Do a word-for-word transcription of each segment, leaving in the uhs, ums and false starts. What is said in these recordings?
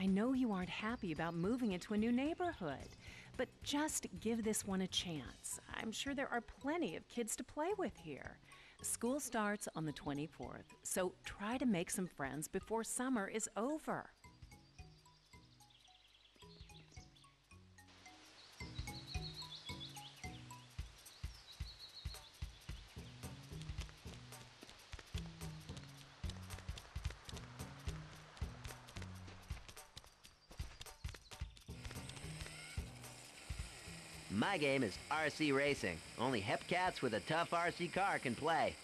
I know you aren't happy about moving into a new neighborhood, but just give this one a chance. I'm sure there are plenty of kids to play with here. School starts on the twenty-fourth, so try to make some friends before summer is over. My game is R C Racing. Only hep cats with a tough R C car can play.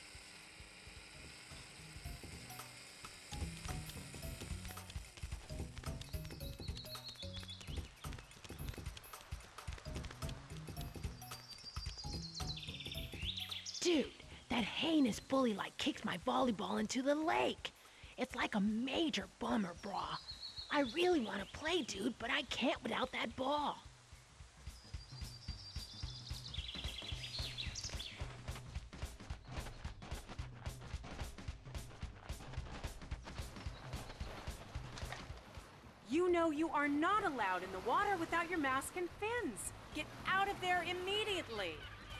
Dude, that heinous bully like kicked my volleyball into the lake. It's like a major bummer, brah. I really want to play, dude, but I can't without that ball. You know you are not allowed in the water without your mask and fins. Get out of there immediately.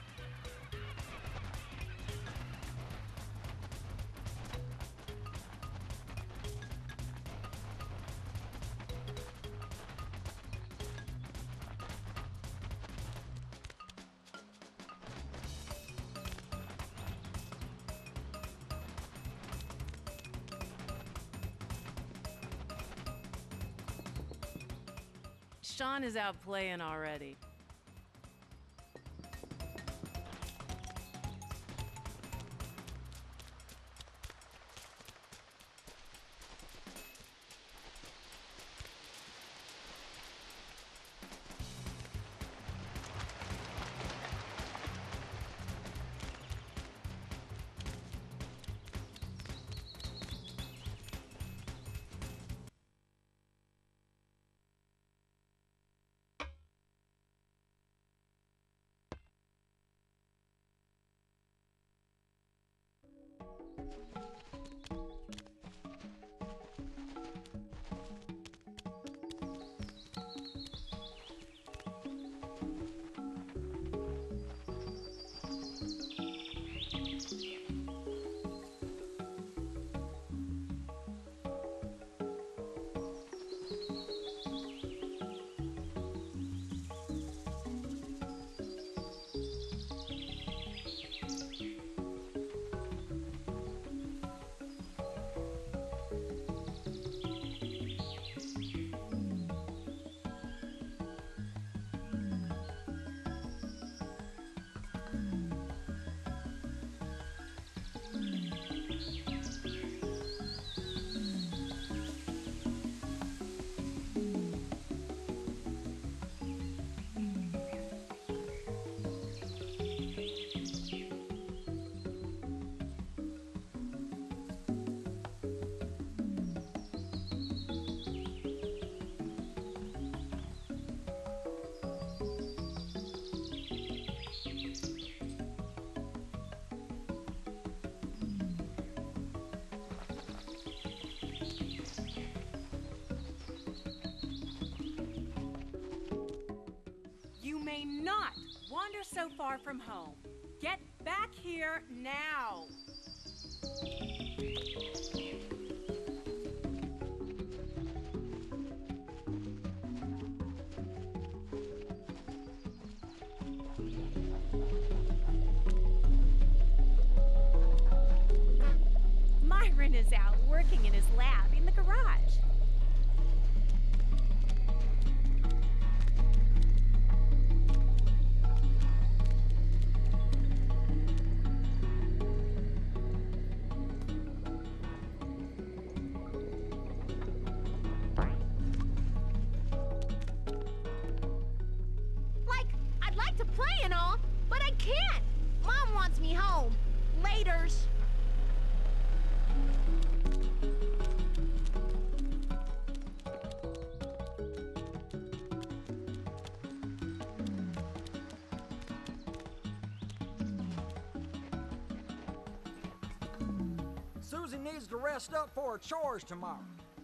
Sean is out playing already. You may not wander so far from home. Get back here now. Myron is out working in his lab in the garage. Like, I'd like to play and all, but I can't. Mom wants me home. Laters. Susie needs to rest up for her chores tomorrow.